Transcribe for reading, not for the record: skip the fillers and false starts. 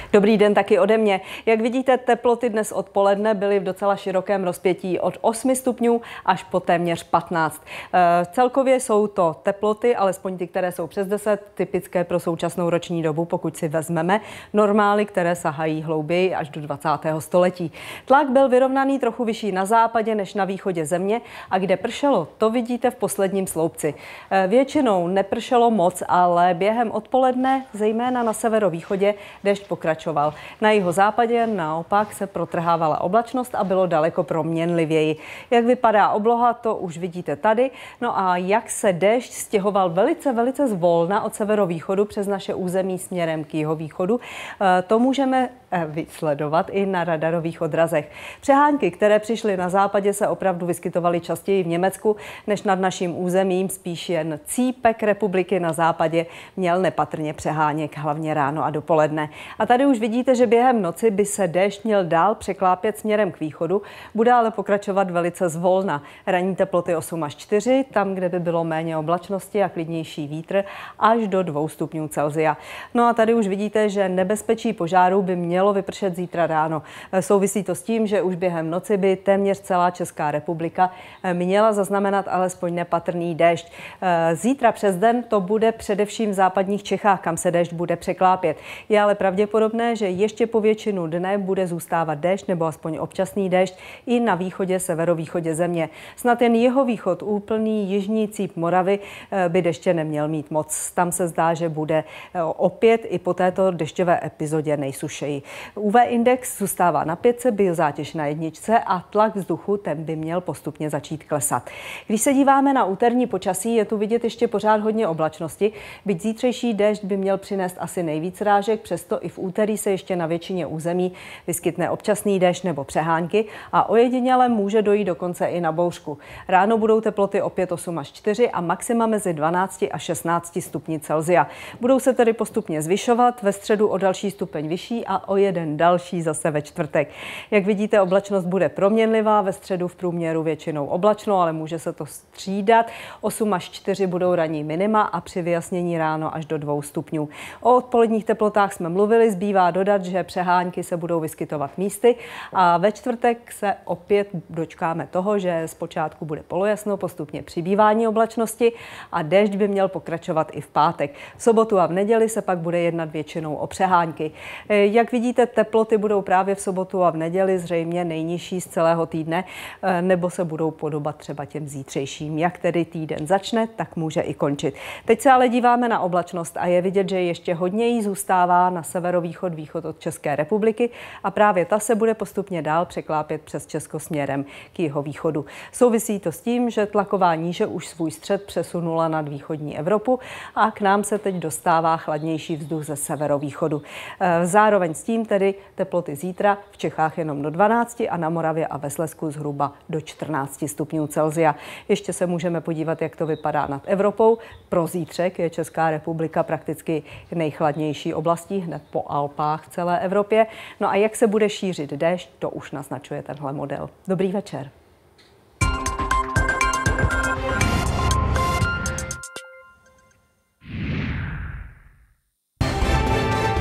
Dobrý den taky ode mě. Jak vidíte, teploty dnes odpoledne byly v docela širokém rozpětí od 8 stupňů až po téměř 15. Celkově jsou to teploty, alespoň ty, které jsou přes 10, typické pro současnou roční dobu, pokud si vezmeme normály, které sahají hlouběji až do 20. století. Tlak byl vyrovnaný trochu vyšší na západě než na východě země a kde pršelo, to vidíte v posledním sloupci. Většinou nepršelo moc, ale během odpoledne, zejména na severovýchodě, déšť pokračoval. Na jihozápadě naopak se protrhávala oblačnost a bylo daleko proměnlivěji. Jak vypadá obloha, to už vidíte tady. No a jak se déšť stěhoval velice zvolna od severovýchodu přes naše území směrem k jihovýchodu, to můžeme vysledovat i na radarových odrazech. Přehánky, které přišly na západě, se opravdu vyskytovaly častěji v Německu než nad naším územím. Spíš jen cípek republiky na západě měl nepatrně přeháněk, hlavně ráno a dopoledne. A tady už vidíte, že během noci by se déšť měl dál překlápět směrem k východu, bude ale pokračovat velice zvolna. Ranní teploty 8 až 4, tam, kde by bylo méně oblačnosti a klidnější vítr, až do 2 stupňů Celsia. No a tady už vidíte, že nebezpečí požáru by mělo vypršet zítra ráno. Souvisí to s tím, že už během noci by téměř celá Česká republika měla zaznamenat alespoň nepatrný déšť. Zítra přes den to bude především v západních Čechách, kam se déšť bude překlápět. Je ale pravděpodobné, že ještě po většinu dne bude zůstávat déšť nebo aspoň občasný déšť i na východě, severovýchodě země. Snad jen jihovýchod, úplný jižní cíp Moravy by deště neměl mít moc. Tam se zdá, že bude opět i po této dešťové epizodě nejsušeji. UV index zůstává na 5, biozátěž na 1 a tlak vzduchu ten by měl postupně začít klesat. Když se díváme na úterní počasí, je tu vidět ještě pořád hodně oblačnosti. Byť zítřejší déšť by měl přinést asi nejvíc rážek, přesto i v úterý se ještě na většině území vyskytne občasný déšť nebo přehánky a ojediněle může dojít dokonce i na bouřku. Ráno budou teploty opět 8 až 4 a maxima mezi 12 a 16 stupni Celsia. Budou se tedy postupně zvyšovat, ve středu o další stupeň vyšší a o jeden další zase ve čtvrtek. Jak vidíte, oblačnost bude proměnlivá, ve středu v průměru většinou oblačno, ale může se to střídat. 8 až 4 budou ranní minima a při vyjasnění ráno až do 2 stupňů. O odpoledních teplotách jsme mluvili, zbývá dodat, že přehánky se budou vyskytovat místy a ve čtvrtek se opět dočkáme toho, že zpočátku bude polojasno, postupně přibývání oblačnosti a déšť by měl pokračovat i v pátek. V sobotu a v neděli se pak bude jednat většinou o přehánky. Jak vidíte, teploty budou právě v sobotu a v neděli zřejmě nejnižší z celého týdne, nebo se budou podobat třeba těm zítřejším. Jak tedy týden začne, tak může i končit. Teď se ale díváme na oblačnost a je vidět, že ještě hodně jí zůstává na východ od České republiky a právě ta se bude postupně dál překlápět přes Česko směrem k jihovýchodu. Souvisí to s tím, že tlaková níže už svůj střed přesunula nad východní Evropu a k nám se teď dostává chladnější vzduch ze severovýchodu. Zároveň s tím tedy teploty zítra v Čechách jenom do 12 a na Moravě a ve Slezsku zhruba do 14 stupňů Celsia. Ještě se můžeme podívat, jak to vypadá nad Evropou. Pro zítřek je Česká republika prakticky nejchladnější oblastí hned po Alpách v celé Evropě. No a jak se bude šířit déšť, to už naznačuje tenhle model. Dobrý večer.